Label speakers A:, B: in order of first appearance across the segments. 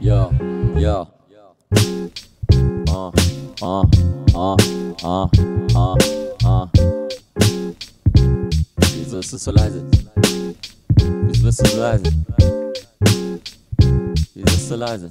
A: Yo, yo. Uh. Wieso ist es so leise? Wieso bist du so leise? Wieso ist es so leise?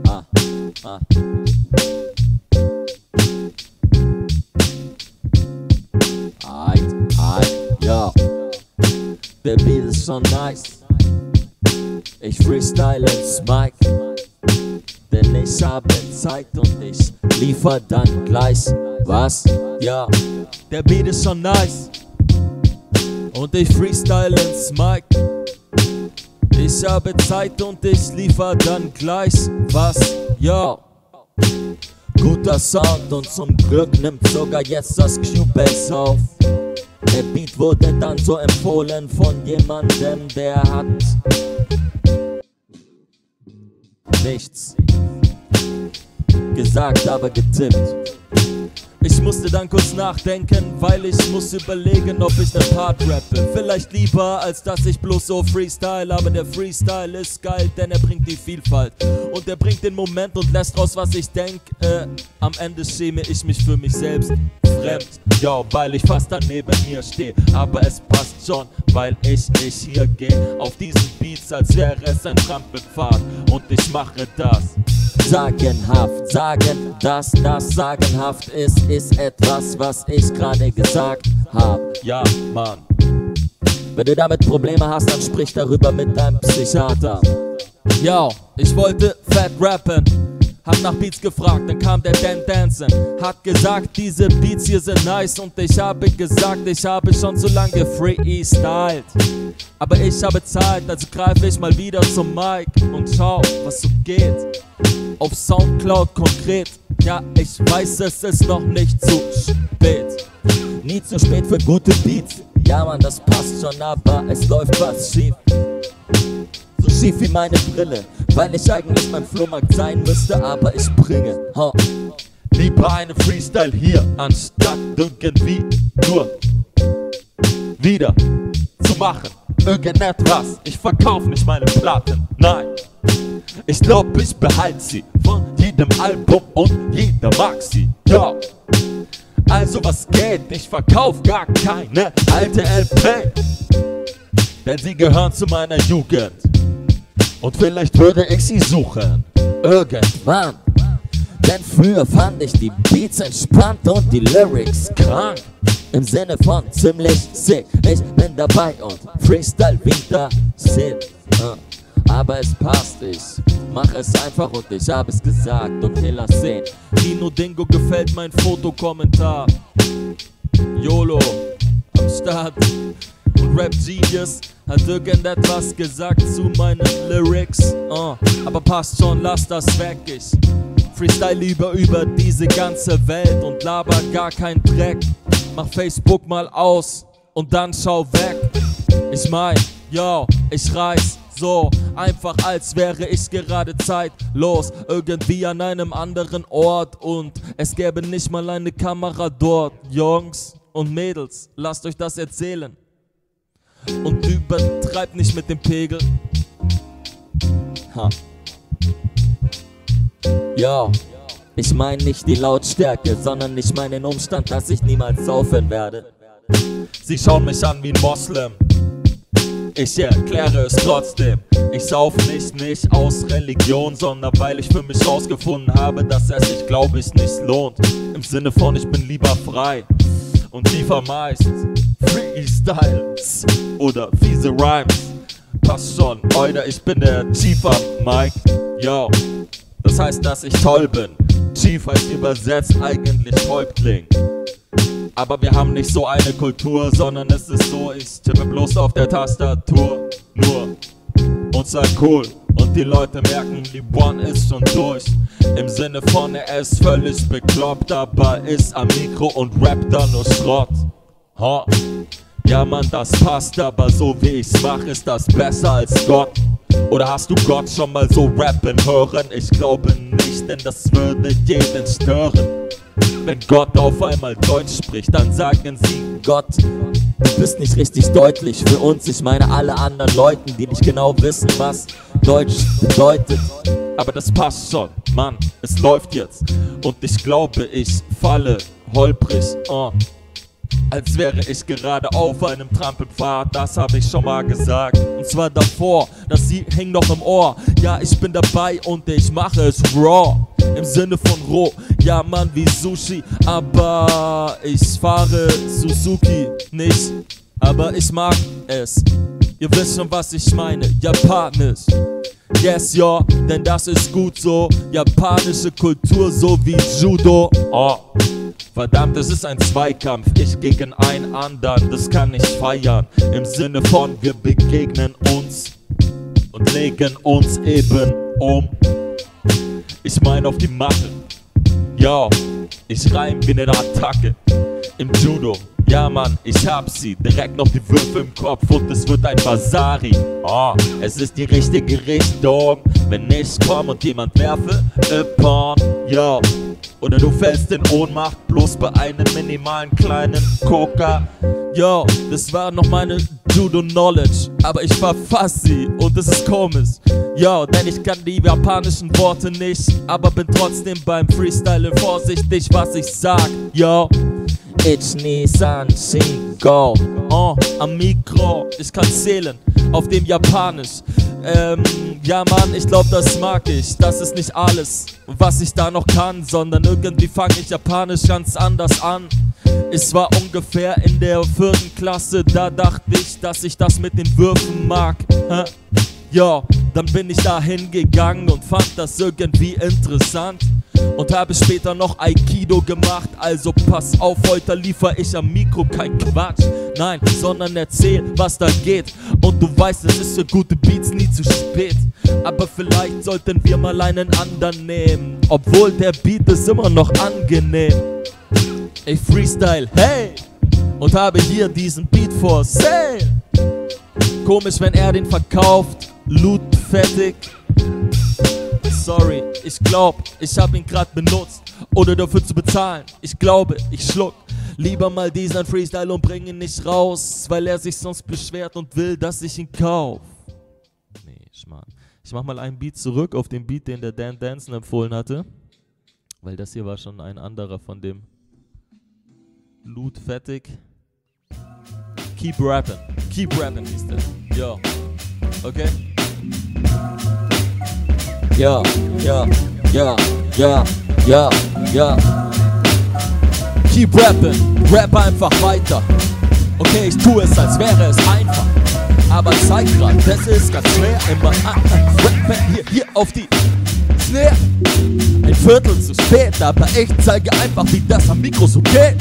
A: Yo. Der Beat ist schon nice. Ich freestyle ins Mic, denn ich habe Zeit und ich liefer dann gleich. Was? Ja. Der Beat ist schon nice und ich freestyle ins Mic. Ich habe Zeit und ich liefer dann gleich. Was? Ja. Guter Sound und zum Glück nimmt sogar jetzt das Cubase auf. Der Beat wurde dann so empfohlen von jemandem, der hat nichts gesagt, aber getippt. Ich musste dann kurz nachdenken, weil ich muss überlegen, ob ich nen Part rappe. Vielleicht lieber, als dass ich bloß so freestyle. Aber der Freestyle ist geil, denn er bringt die Vielfalt. Und er bringt den Moment und lässt raus, was ich denk. Am Ende schäme ich mich für mich selbst fremd. Ja, weil ich fast daneben mir stehe. Aber es passt schon, weil ich nicht hier gehe. Auf diesen Beats, als wäre es ein Trampelpfad. Und ich mache das sagenhaft. Sagen, dass das sagenhaft ist etwas, was ich gerade gesagt hab. Ja, Mann. Wenn du damit Probleme hast, dann sprich darüber mit deinem Psychiater. Yo, ich wollte fett rappen, hab nach Beats gefragt, dann kam der Dan Danson, hat gesagt, diese Beats hier sind nice. Und ich habe gesagt, ich habe schon so lange gefreestylt. Aber ich habe Zeit, also greife ich mal wieder zum Mic und schau, was so geht. Auf Soundcloud konkret, ja, ich weiß, es ist noch nicht zu spät. Nie zu spät für gute Beats. Ja, Mann, das passt schon, aber es läuft was schief. So schief wie meine Brille, weil ich eigentlich beim Flohmarkt sein müsste, aber ich bringe lieber eine Freestyle hier, anstatt irgendwie nur wieder zu machen irgendetwas. Ich verkauf nicht meine Platten, nein. Ich glaub, ich behalte sie von jedem Album und jeder mag sie. Ja. Also was geht? Ich verkauf gar keine alte LP, denn sie gehören zu meiner Jugend. Und vielleicht würde ich sie suchen irgendwann. Denn früher fand ich die Beats entspannt und die Lyrics krank. Im Sinne von ziemlich sick. Ich bin dabei und freestyle wieder Sinn. Aber es passt, ich mach es einfach und ich hab es gesagt. Okay, lass sehen. Dino Dingo gefällt mein Fotokommentar. YOLO am Start. Und Rap Genius hat irgendetwas gesagt zu meinen Lyrics. Aber passt schon, lass das weg. Ich freestyle lieber über diese ganze Welt und laber gar keinen Dreck. Mach Facebook mal aus und dann schau weg. Ich mein, yo, ich reiß so einfach, als wäre ich gerade zeitlos irgendwie an einem anderen Ort und es gäbe nicht mal eine Kamera dort. Jungs und Mädels, lasst euch das erzählen und übertreibt nicht mit dem Pegel. Yo, ich mein nicht die Lautstärke, sondern ich mein den Umstand, dass ich niemals saufen werde. Sie schauen mich an wie ein Moslem. Ich erkläre es trotzdem. Ich sauf nicht aus Religion, sondern weil ich für mich rausgefunden habe, dass es sich, glaube ich, nicht lohnt. Im Sinne von, ich bin lieber frei und liefer meist Freestyles oder fiese Rhymes. Passt schon, Alter, ich bin der Chief am Mic. Yo, das heißt, dass ich toll bin. Chief heißt übersetzt eigentlich Häuptling. Aber wir haben nicht so eine Kultur, sondern es ist so, ich tippe bloß auf der Tastatur. Nur und sei cool. Und die Leute merken, LeBron ist schon durch. Im Sinne von, er ist völlig bekloppt, aber ist am Mikro und rappt da nur Schrott. Ja Mann, das passt, aber so wie ich's mach, ist das besser als Gott. Oder hast du Gott schon mal so rappen hören? Ich glaube nicht, denn das würde jeden stören. Wenn Gott auf einmal Deutsch spricht, dann sagen sie: Gott, du bist nicht richtig deutlich für uns. Ich meine alle anderen Leuten, die nicht genau wissen, was Deutsch bedeutet. aber das passt schon, Mann, es läuft jetzt. Und ich glaube, ich falle holprig, als wäre ich gerade auf einem Trampelpfad, das hab ich schon mal gesagt. Und zwar davor, das hing noch im Ohr. Ja, ich bin dabei und ich mache es raw. Im Sinne von roh, ja Mann, wie Sushi. Aber ich fahre Suzuki nicht, aber ich mag es. Ihr wisst schon, was ich meine, Japanisch. Yes, ja, denn das ist gut so. Japanische Kultur, so wie Judo. Verdammt, es ist ein Zweikampf, ich gegen einen anderen, das kann ich feiern. Im Sinne von, wir begegnen uns und legen uns eben um. Ich mein auf die Matte, yo, ich reim wie ne Attacke im Judo. Ja Mann, ich hab sie, direkt noch die Würfe im Kopf und es wird ein Basari. Es ist die richtige Richtung, wenn ich komm und jemand werfe, upon, yo. Oder du fällst in Ohnmacht, bloß bei einem minimalen kleinen Coca. Yo, das war noch meine Judo-Knowledge, aber ich verfass sie und es ist komisch. Yo, denn ich kann die japanischen Worte nicht, aber bin trotzdem beim Freestylen vorsichtig, was ich sag. Yo, Ichi-ni-san-shi-go. Am Mikro, ich kann zählen auf dem Japanisch. Ja Mann, ich glaub, das mag ich. Das ist nicht alles, was ich da noch kann, sondern irgendwie fange ich Japanisch ganz anders an. Ich war ungefähr in der 4. Klasse, da dachte ich, dass ich das mit den Würfen mag. Ja, dann bin ich da hingegangen und fand das irgendwie interessant. Und habe später noch Aikido gemacht, also pass auf, heute liefer ich am Mikro kein Quatsch. Nein, sondern erzähl, was da geht. Und du weißt, es ist für gute Beats nie zu spät. Aber vielleicht sollten wir mal einen anderen nehmen, obwohl der Beat ist immer noch angenehm. Ich freestyle, hey, und habe hier diesen Beat for sale. Komisch, wenn er den verkauft, Loot fertig. Sorry, ich glaub, ich hab ihn grad benutzt, ohne dafür zu bezahlen. Ich glaube, ich schluck lieber mal diesen Freestyle und bring ihn nicht raus, weil er sich sonst beschwert und will, dass ich ihn kauf. Nee, Schmarrn. Ich mach mal einen Beat zurück auf den Beat, den der Dan Danson empfohlen hatte, weil das hier war schon ein anderer von dem Loot fertig. Keep rapping hieß der. Yo, okay? Ja. Keep rapping, rap einfach weiter. Okay, ich tue es, als wäre es einfach. Aber zeig grad, das ist ganz schwer. Immer rappen hier auf die Snare. Ein Viertel zu spät, aber ich zeige einfach, wie das am Mikro so geht.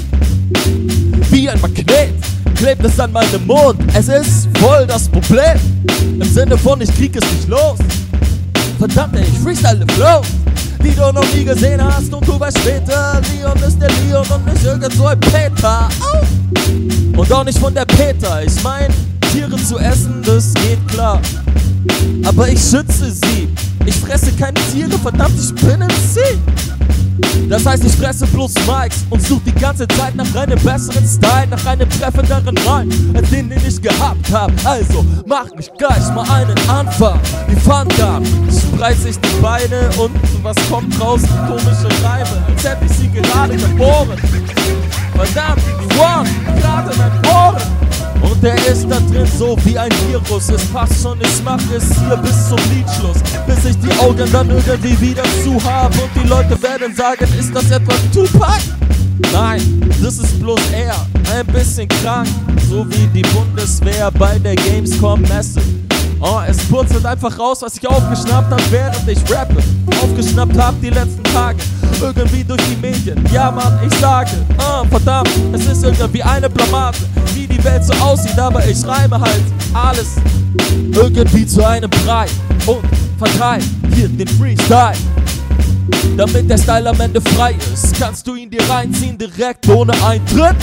A: Wie ein Magnet klebt es an meinem Mund. Es ist voll das Problem. Im Sinne von, ich krieg es nicht los. Verdammt, ich freestyle Flow, die du noch nie gesehen hast und du weißt später, Leon ist der Leon und nicht irgend so ein Peter. Und auch nicht von der Peter, ich mein, Tiere zu essen, das geht klar. Aber ich schütze sie, ich fresse keine Tiere, verdammt, ich bin MC. Das heißt, ich fresse bloß Mics und such die ganze Zeit nach einem besseren Style, nach einem treffenderen Reim, als den ich gehabt hab. Also mach mich gleich mal einen Anfang, wie Fanta. Spreiz ich die Beine und was kommt raus? Komische Reime, als hätte ich sie gerade geboren. Verdammt, die One, gerade in meinen Ohren. Und der ist da drin so wie ein Virus. Es passt schon, ich mach es hier bis zum Liedschluss, bis ich die Augen dann irgendwie wieder zu habe und die Leute werden sagen, ist das etwa Tupac? Nein, das ist bloß er, ein bisschen krank, so wie die Bundeswehr bei der Gamescom-Messe. Es purzelt einfach raus, was ich aufgeschnappt hab, während ich rappe. Aufgeschnappt hab die letzten Tage, irgendwie durch die Medien. Ja Mann, ich sage, verdammt, es ist irgendwie eine Blamage, wie die Welt so aussieht, aber ich reime halt alles irgendwie zu einem Brei und verteil hier den Freestyle. Damit der Style am Ende frei ist, kannst du ihn dir reinziehen, direkt ohne Eintritt.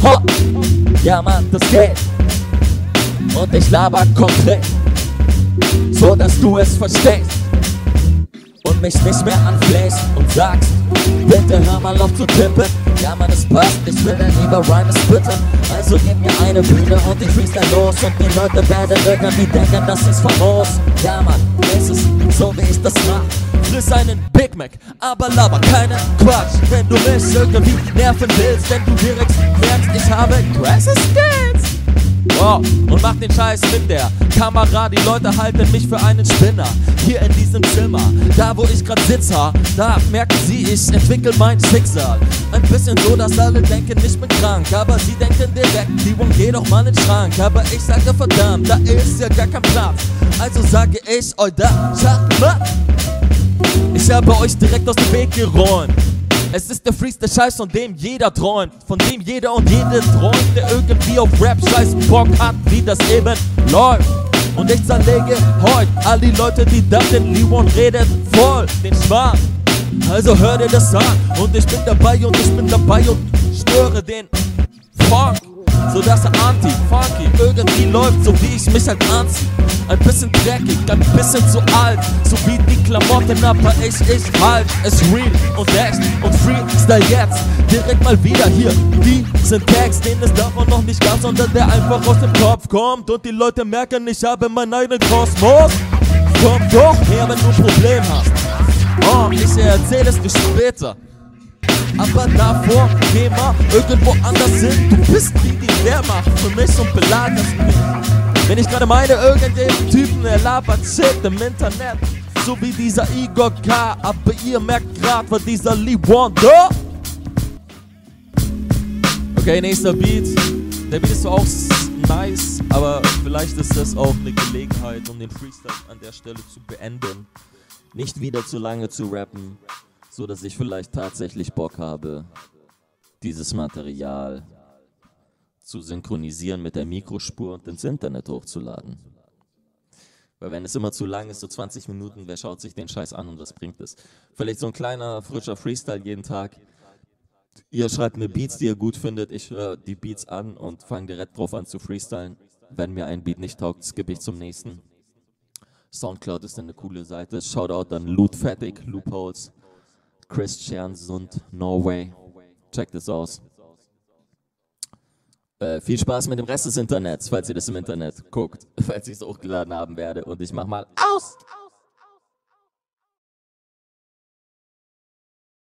A: Ja Mann, das geht. Und ich laber konkret, so dass du es verstehst und mich nicht mehr anflehst und sagst, bitte hör mal auf zu tippen. Ja Mann, es passt, ich will dann lieber Rhymes spitten. Also gib mir eine Bühne und ich freestyle los und die Leute werden irgendwie denken, das ist famos. Ja Mann, es ist so wie ich das nach. Friss einen Big Mac, aber laber keinen Quatsch. Wenn du mich irgendwie nerven willst, wenn du direkt merkst, ich habe krasse Skills. Wow, und mach den Scheiß mit der Kamera, die Leute halten mich für einen Spinner. Hier in diesem Zimmer, da wo ich grad sitze, da merken sie, ich entwickel mein Schicksal. Ein bisschen so, dass alle denken, ich bin krank, aber sie denken direkt, Liwon, geh doch mal in den Schrank. Aber ich sage verdammt, da ist ja gar kein Platz. Also sage ich euch da, ich habe euch direkt aus dem Weg geräumt. Es ist der Freestyle-Scheiß, von dem jeder träumt, von dem jeder und jede träumt, der irgendwie auf Rap-Scheiß Bock hat, wie das eben läuft. Und ich zerlege heute all die Leute, die dachten, Liwon redet voll den Schmarrn. Also hör dir das an und ich bin dabei und störe den Funk, sodass er anti-funky irgendwie läuft, so wie ich mich halt anziehe. Ein bisschen dreckig, ein bisschen zu alt, so wie die Klamotten, aber ich halt es real und echt und Freestyle jetzt. Direkt mal wieder hier, diesen Text, den es davon noch nicht gab, sondern der einfach aus dem Kopf kommt und die Leute merken, ich habe meinen eigenen Kosmos. Komm doch her, wenn du ein Problem hast. Oh, ich erzähl es dir später. Aber davor, geh mal irgendwo anders hin. Du bist wie die Wehrmacht für mich und belagerst mich. Wenn ich gerade meine, irgendeinen Typen, der labert Shit im Internet, so wie dieser Igor K. Aber ihr merkt grad, was dieser Liwon da. Okay, nächster Beat. Der Beat ist zwar auch nice, aber vielleicht ist das auch eine Gelegenheit, um den Freestyle an der Stelle zu beenden. Nicht wieder zu lange zu rappen, so dass ich vielleicht tatsächlich Bock habe, dieses Material zu synchronisieren mit der Mikrospur und ins Internet hochzuladen. Weil wenn es immer zu lang ist, so 20 Minuten, wer schaut sich den Scheiß an und was bringt es? Vielleicht so ein kleiner, frischer Freestyle jeden Tag. Ihr schreibt mir Beats, die ihr gut findet, ich höre die Beats an und fange direkt drauf an zu freestylen. Wenn mir ein Beat nicht taugt, skippe ich zum nächsten. Soundcloud ist eine coole Seite. Shoutout an Lootfatig, Loopholes, Chris Chernsund, Norway. Checkt es aus. Viel Spaß mit dem Rest des Internets, falls ihr das im Internet guckt, falls ich es hochgeladen haben werde. Und ich mach mal aus!